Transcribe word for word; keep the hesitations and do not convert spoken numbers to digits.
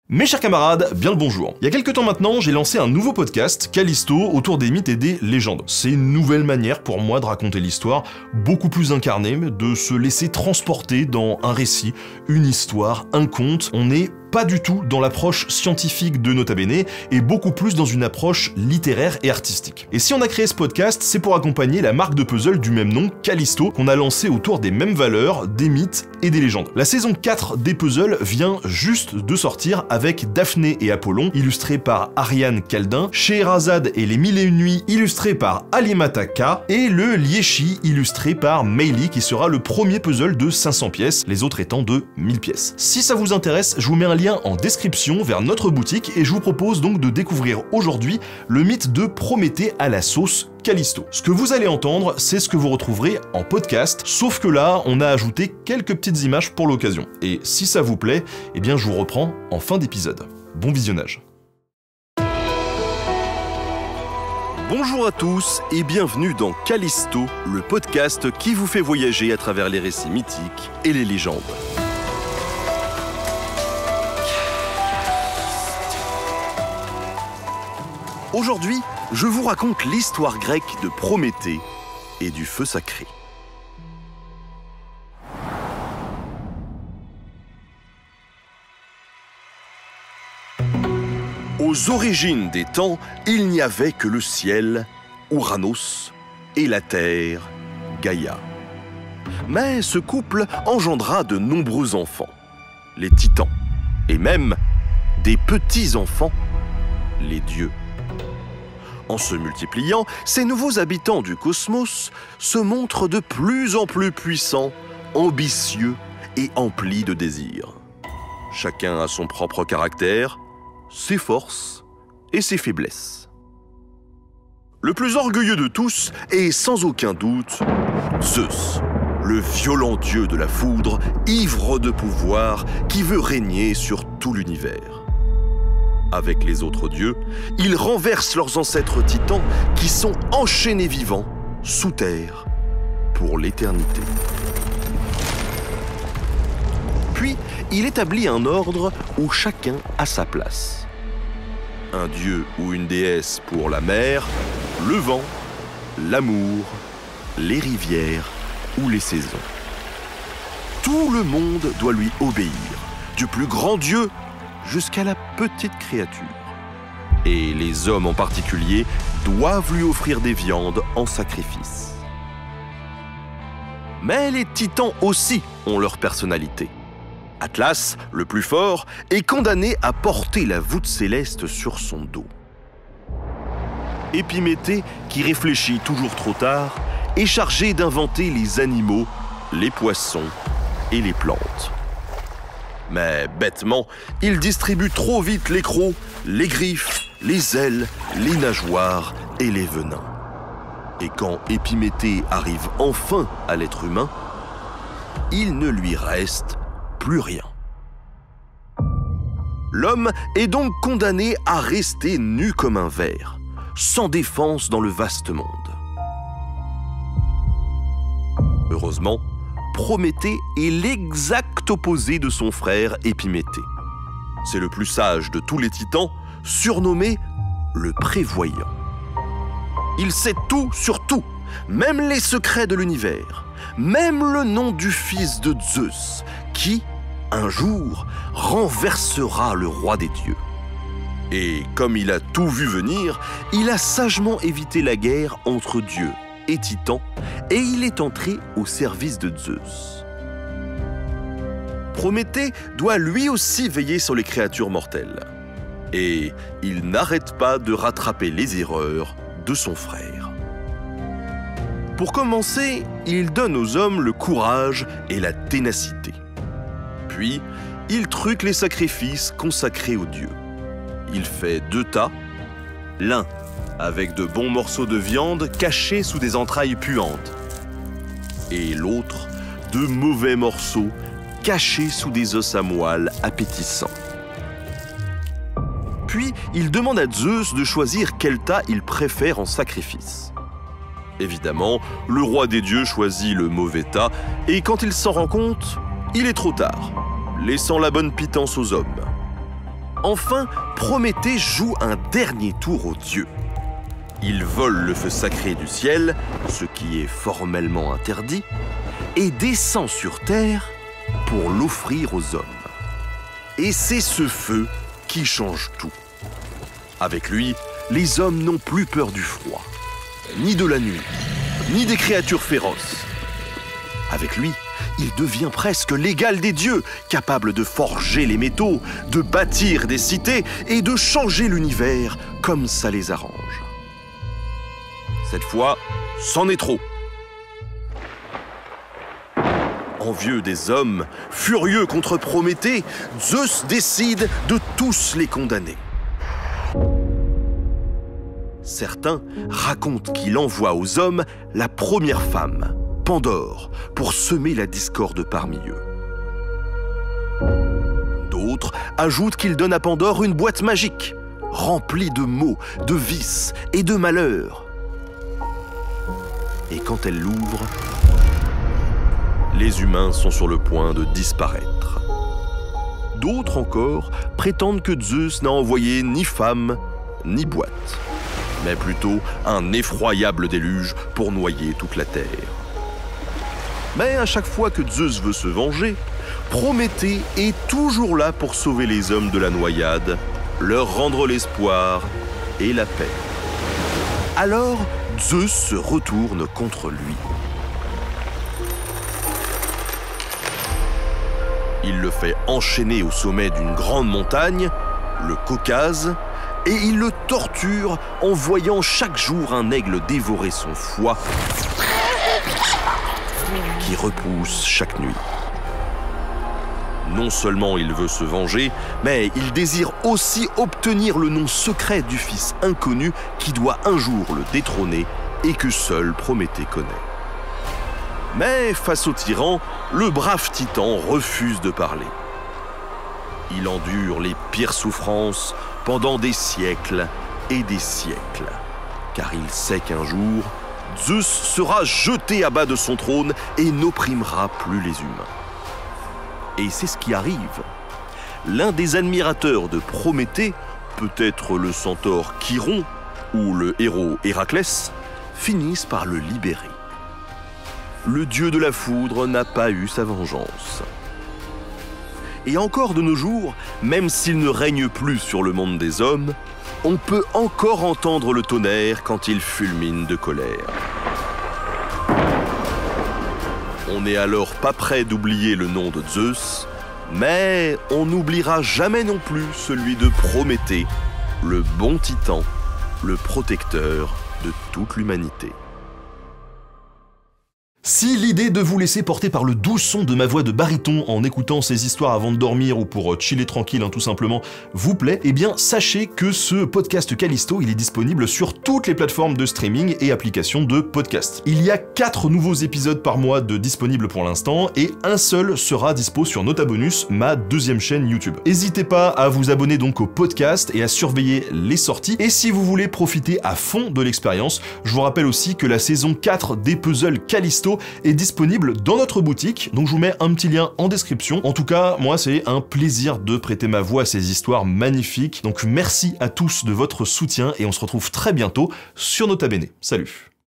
Mes chers camarades, bien le bonjour. Il y a quelques temps maintenant, j'ai lancé un nouveau podcast, Callisto, autour des mythes et des légendes. C'est une nouvelle manière pour moi de raconter l'histoire, beaucoup plus incarnée, de se laisser transporter dans un récit, une histoire, un conte. On n'est pas du tout dans l'approche scientifique de Nota Bene, et beaucoup plus dans une approche littéraire et artistique. Et si on a créé ce podcast, c'est pour accompagner la marque de puzzle du même nom, Callisto, qu'on a lancé autour des mêmes valeurs, des mythes et des légendes. La saison quatre des puzzles vient juste de sortir avec Daphné et Apollon, illustrés par Ariane Caldin, Scheherazade et les Mille et Une Nuits, illustré par Alimata K, et le Lieshi, illustré par Meili, qui sera le premier puzzle de cinq cents pièces, les autres étant de mille pièces. Si ça vous intéresse, je vous mets un lien en description vers notre boutique et je vous propose donc de découvrir aujourd'hui le mythe de Prométhée à la sauce Callisto. Ce que vous allez entendre, c'est ce que vous retrouverez en podcast, sauf que là, on a ajouté quelques petites images pour l'occasion. Et si ça vous plaît, eh bien je vous reprends en fin d'épisode. Bon visionnage. Bonjour à tous et bienvenue dans Callisto, le podcast qui vous fait voyager à travers les récits mythiques et les légendes. Aujourd'hui, je vous raconte l'histoire grecque de Prométhée et du feu sacré. Aux origines des temps, il n'y avait que le ciel, Ouranos, et la terre, Gaïa. Mais ce couple engendra de nombreux enfants, les titans, et même des petits-enfants, les dieux. En se multipliant, ces nouveaux habitants du cosmos se montrent de plus en plus puissants, ambitieux et emplis de désirs. Chacun a son propre caractère, ses forces et ses faiblesses. Le plus orgueilleux de tous est sans aucun doute Zeus, le violent dieu de la foudre, ivre de pouvoir qui veut régner sur tout l'univers. Avec les autres dieux, ils renversent leurs ancêtres titans qui sont enchaînés vivants, sous terre, pour l'éternité. Puis, il établit un ordre où chacun a sa place. Un dieu ou une déesse pour la mer, le vent, l'amour, les rivières ou les saisons. Tout le monde doit lui obéir, du plus grand dieu jusqu'à la petite créature. Et les hommes en particulier doivent lui offrir des viandes en sacrifice. Mais les titans aussi ont leur personnalité. Atlas, le plus fort, est condamné à porter la voûte céleste sur son dos. Épiméthée, qui réfléchit toujours trop tard, est chargé d'inventer les animaux, les poissons et les plantes. Mais bêtement, il distribue trop vite les crocs, les griffes, les ailes, les nageoires et les venins. Et quand Épiméthée arrive enfin à l'être humain, il ne lui reste plus rien. L'homme est donc condamné à rester nu comme un ver, sans défense dans le vaste monde. Heureusement, Prométhée est l'exact opposé de son frère Épiméthée. C'est le plus sage de tous les titans, surnommé le prévoyant. Il sait tout sur tout, même les secrets de l'univers, même le nom du fils de Zeus, qui, un jour, renversera le roi des dieux. Et comme il a tout vu venir, il a sagement évité la guerre entre dieux et titans, et il est entré au service de Zeus. Prométhée doit lui aussi veiller sur les créatures mortelles. Et il n'arrête pas de rattraper les erreurs de son frère. Pour commencer, il donne aux hommes le courage et la ténacité. Puis, il truque les sacrifices consacrés aux dieux. Il fait deux tas, l'un avec de bons morceaux de viande cachés sous des entrailles puantes, et l'autre de mauvais morceaux cachés sous des os à moelle appétissants. Puis, il demande à Zeus de choisir quel tas il préfère en sacrifice. Évidemment, le roi des dieux choisit le mauvais tas, et quand il s'en rend compte, il est trop tard, laissant la bonne pitance aux hommes. Enfin, Prométhée joue un dernier tour aux dieux. Il vole le feu sacré du ciel, ce qui est formellement interdit, et descend sur terre pour l'offrir aux hommes. Et c'est ce feu qui change tout. Avec lui, les hommes n'ont plus peur du froid, ni de la nuit, ni des créatures féroces. Avec lui, il devient presque l'égal des dieux, capable de forger les métaux, de bâtir des cités et de changer l'univers comme ça les arrange. Cette fois, c'en est trop. Envieux des hommes, furieux contre Prométhée, Zeus décide de tous les condamner. Certains racontent qu'il envoie aux hommes la première femme, Pandore, pour semer la discorde parmi eux. D'autres ajoutent qu'il donne à Pandore une boîte magique, remplie de maux, de vices et de malheurs. Et quand elle l'ouvre, les humains sont sur le point de disparaître. D'autres encore prétendent que Zeus n'a envoyé ni femme, ni boîte, mais plutôt un effroyable déluge pour noyer toute la terre. Mais à chaque fois que Zeus veut se venger, Prométhée est toujours là pour sauver les hommes de la noyade, leur rendre l'espoir et la paix. Alors, Zeus se retourne contre lui. Il le fait enchaîner au sommet d'une grande montagne, le Caucase, et il le torture en voyant chaque jour un aigle dévorer son foie qui repousse chaque nuit. Non seulement il veut se venger, mais il désire aussi obtenir le nom secret du fils inconnu qui doit un jour le détrôner et que seul Prométhée connaît. Mais face au tyran, le brave titan refuse de parler. Il endure les pires souffrances pendant des siècles et des siècles, car il sait qu'un jour, Zeus sera jeté à bas de son trône et n'opprimera plus les humains. Et c'est ce qui arrive. L'un des admirateurs de Prométhée, peut-être le centaure Chiron ou le héros Héraclès, finissent par le libérer. Le dieu de la foudre n'a pas eu sa vengeance. Et encore de nos jours, même s'il ne règne plus sur le monde des hommes, on peut encore entendre le tonnerre quand il fulmine de colère. On n'est alors pas prêt d'oublier le nom de Zeus, mais on n'oubliera jamais non plus celui de Prométhée, le bon titan, le protecteur de toute l'humanité. Si l'idée de vous laisser porter par le doux son de ma voix de baryton en écoutant ces histoires avant de dormir ou pour chiller tranquille hein, tout simplement vous plaît, eh bien sachez que ce podcast Callisto il est disponible sur toutes les plateformes de streaming et applications de podcast. Il y a quatre nouveaux épisodes par mois de disponibles pour l'instant et un seul sera dispo sur Nota Bonus, ma deuxième chaîne YouTube. N'hésitez pas à vous abonner donc au podcast et à surveiller les sorties et si vous voulez profiter à fond de l'expérience, je vous rappelle aussi que la saison quatre des puzzles Callisto est disponible dans notre boutique, donc je vous mets un petit lien en description. En tout cas, moi c'est un plaisir de prêter ma voix à ces histoires magnifiques, donc merci à tous de votre soutien et on se retrouve très bientôt sur Nota Bene. Salut!